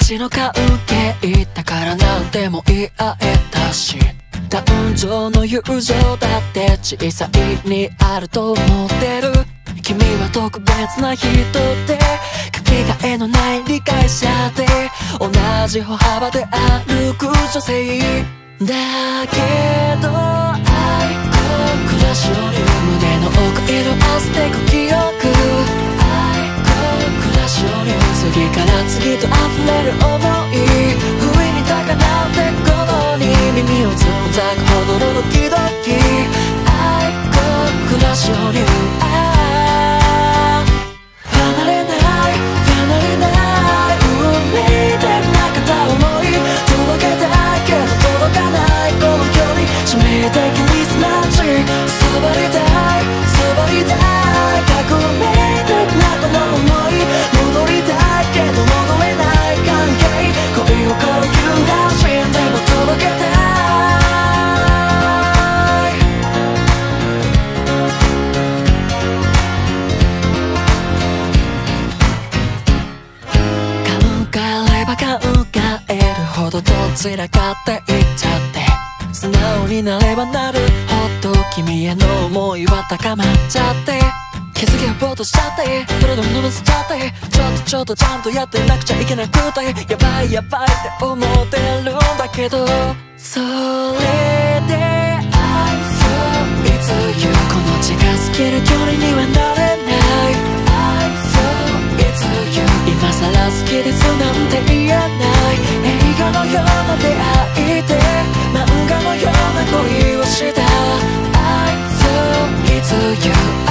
ちの関係だから何でも言い合えたし、男女の友情だって小さいにあると思ってる。君は特別な人で、かけがえのない理解者で、同じ歩幅で歩く女性だけど、愛こ暮らしを胸の奥色あせてく記憶、愛こ暮らしを次から次と溢れる想い、不意に高鳴ってこに耳をつんざくほどのドキドキ、愛こ暮らしを離れない離れない運命でなかった想い、届けたいけど届かないこの距離、致命的ミスマッチ、そばりたいそばりたい革命的なこの想い、戻りたいけど戻れない関係、恋心急発進でも届けたい。考えるほどどちらかっていっちゃって、素直になればなるほど君への思いは高まっちゃって、気づきをぼーっとしちゃって、プロでも飲ませちゃって、ちょっとちゃんとやってなくちゃいけなくて、やばいやばいって思ってるんだけど、それで I'm so with you この近すぎる距離にはなれない、 I'm so with you 今さら好きですなんて言えない、映画のような出会いで漫画のような恋をした、 I'm so with you